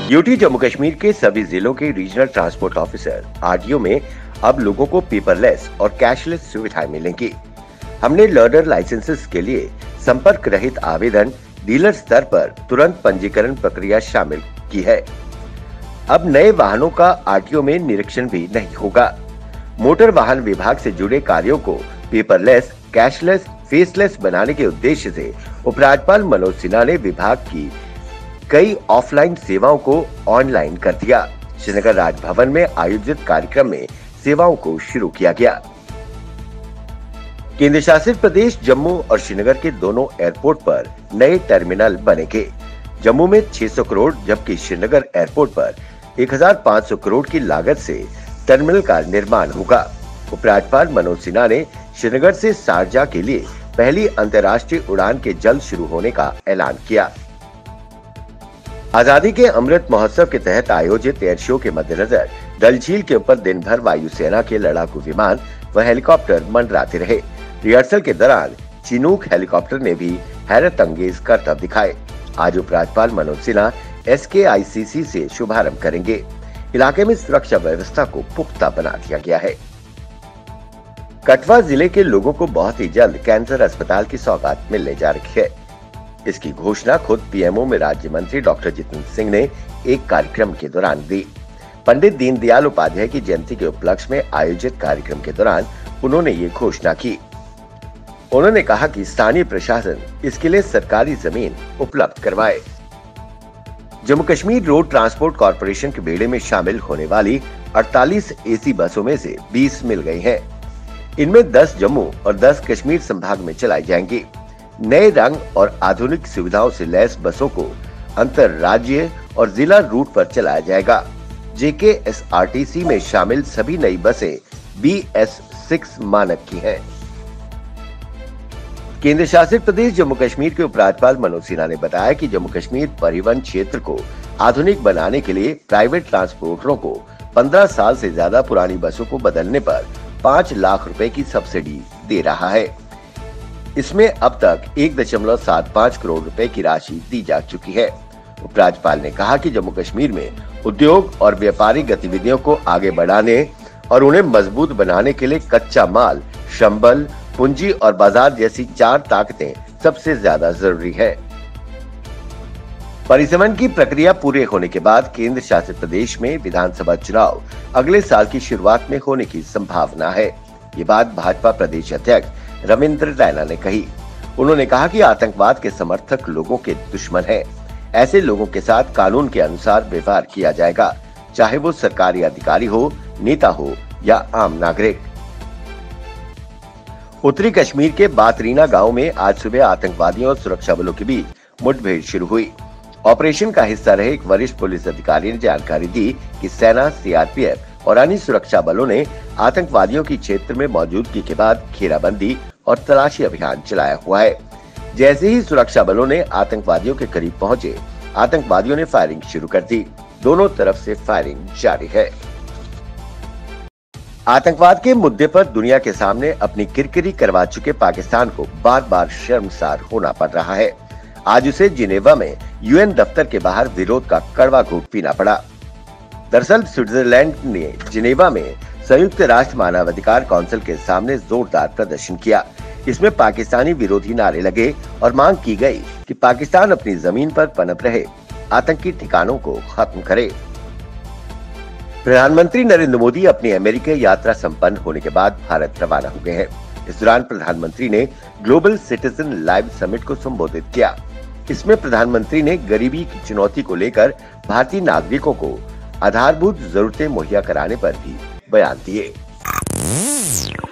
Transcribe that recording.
UT Jammu Kashmir के सभी जिलों के रीजनल ट्रांसपोर्ट ऑफिसर आरटीओ में अब लोगों को पेपरलेस और कैशलेस सुविधाएं मिलेंगी। हमने लर्नर लाइसेंसेस के लिए संपर्क रहित आवेदन, डीलर स्तर पर तुरंत पंजीकरण प्रक्रिया शामिल की है। अब नए वाहनों का आरटीओ में निरीक्षण भी नहीं होगा। मोटर वाहन विभाग से जुड़े कार्यों को पेपरलेस, कैशलेस, फेसलेस बनाने के उद्देश्य से उपराज्यपाल मनोज सिन्हा ने विभाग की कई ऑफलाइन सेवाओं को ऑनलाइन कर दिया। श्रीनगर राजभवन में आयोजित कार्यक्रम में सेवाओं को शुरू किया गया। केंद्र शासित प्रदेश जम्मू और श्रीनगर के दोनों एयरपोर्ट पर नए टर्मिनल बनेंगे। जम्मू में 600 करोड़ जबकि श्रीनगर एयरपोर्ट पर 1500 करोड़ की लागत से टर्मिनल का निर्माण होगा। उपराज्यपाल मनोज सिन्हा ने श्रीनगर से शारजाह के लिए पहली अंतर्राष्ट्रीय उड़ान के जल्द शुरू होने का ऐलान किया। आजादी के अमृत महोत्सव के तहत आयोजित एयर शो के मद्देनजर डल झील के ऊपर दिन भर वायुसेना के लड़ाकू विमान व हेलीकॉप्टर मंडराते रहे। रिहर्सल के दौरान चिनूक हेलीकॉप्टर ने भी हैरत अंगेज करतब दिखाए। आज उपराज्यपाल मनोज सिन्हा SKICC से शुभारंभ करेंगे। इलाके में सुरक्षा व्यवस्था को पुख्ता बना दिया गया है। कठुआ जिले के लोगों को बहुत ही जल्द कैंसर अस्पताल की सौगात मिलने जा रही है। इसकी घोषणा खुद पीएमओ में राज्य मंत्री डॉक्टर जितेंद्र सिंह ने एक कार्यक्रम के दौरान दी। पंडित दीनदयाल उपाध्याय की जयंती के उपलक्ष्य में आयोजित कार्यक्रम के दौरान उन्होंने ये घोषणा की। उन्होंने कहा कि स्थानीय प्रशासन इसके लिए सरकारी जमीन उपलब्ध करवाए। Jammu Kashmir road transport corporation के बेड़े में शामिल होने वाली 48 AC बसों में से 20 मिल गई हैं। इनमें 10 जम्मू और 10 कश्मीर संभाग में चलाई जाएंगी। नए रंग और आधुनिक सुविधाओं से लैस बसों को अंतर राज्य और जिला रूट पर चलाया जाएगा। JKSRTC में शामिल सभी नई बसें BS6 मानक की हैं। केंद्र शासित प्रदेश जम्मू कश्मीर के उपराज्यपाल मनोज सिन्हा ने बताया कि जम्मू कश्मीर परिवहन क्षेत्र को आधुनिक बनाने के लिए प्राइवेट ट्रांसपोर्टरों को 15 साल से ज्यादा पुरानी बसों को बदलने पर 5 लाख रुपए की सब्सिडी दे रहा है। इसमें अब तक 1.75 करोड़ रुपए की राशि दी जा चुकी है। उपराज्यपाल ने कहा कि जम्मू कश्मीर में उद्योग और व्यापारिक गतिविधियों को आगे बढ़ाने और उन्हें मजबूत बनाने के लिए कच्चा माल, श्रम बल, पूंजी और बाजार जैसी 4 ताकतें सबसे ज्यादा जरूरी है। परिसमन की प्रक्रिया पूरे होने के बाद केंद्र शासित प्रदेश में विधानसभा चुनाव अगले साल की शुरुआत में होने की संभावना है। ये बात भाजपा प्रदेश अध्यक्ष रविंद्र रैना ने कही। उन्होंने कहा कि आतंकवाद के समर्थक लोगों के दुश्मन हैं। ऐसे लोगों के साथ कानून के अनुसार व्यवहार किया जाएगा, चाहे वो सरकारी अधिकारी हो, नेता हो या आम नागरिक। उत्तरी कश्मीर के बातरीना गांव में आज सुबह आतंकवादियों और सुरक्षा बलों के बीच मुठभेड़ शुरू हुई। ऑपरेशन का हिस्सा रहे एक वरिष्ठ पुलिस अधिकारी ने जानकारी दी कि सेना, CRPF और अन्य सुरक्षा बलों ने आतंकवादियों की क्षेत्र में मौजूदगी के बाद घेराबंदी और तलाशी अभियान चलाया हुआ है। जैसे ही सुरक्षा बलों ने आतंकवादियों के करीब पहुंचे, आतंकवादियों ने फायरिंग शुरू कर दी। दोनों तरफ से फायरिंग जारी है। आतंकवाद के मुद्दे पर दुनिया के सामने अपनी किरकिरी करवा चुके पाकिस्तान को बार बार शर्मसार होना पड़ रहा है। आज उसे जिनेवा में UN दफ्तर के बाहर विरोध का कड़वा घूंट पीना पड़ा। दरअसल स्विट्जरलैंड ने जिनेवा में संयुक्त राष्ट्र मानवाधिकार काउंसिल के सामने जोरदार प्रदर्शन किया। इसमें पाकिस्तानी विरोधी नारे लगे और मांग की गई कि पाकिस्तान अपनी जमीन पर पनप रहे आतंकी ठिकानों को खत्म करे। प्रधानमंत्री नरेंद्र मोदी अपनी अमेरिका यात्रा संपन्न होने के बाद भारत रवाना हो गए हैं। इस दौरान प्रधानमंत्री ने ग्लोबल सिटीजन लाइव समिट को संबोधित किया। इसमें प्रधानमंत्री ने गरीबी की चुनौती को लेकर भारतीय नागरिकों को आधारभूत जरूरतें मुहैया कराने पर भी बयान दिए।